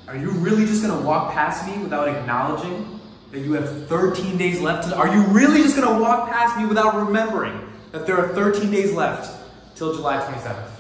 Are you really just gonna walk past me without acknowledging that you have 13 days left? Are you really just gonna walk past me without remembering that there are 13 days left till July 27th?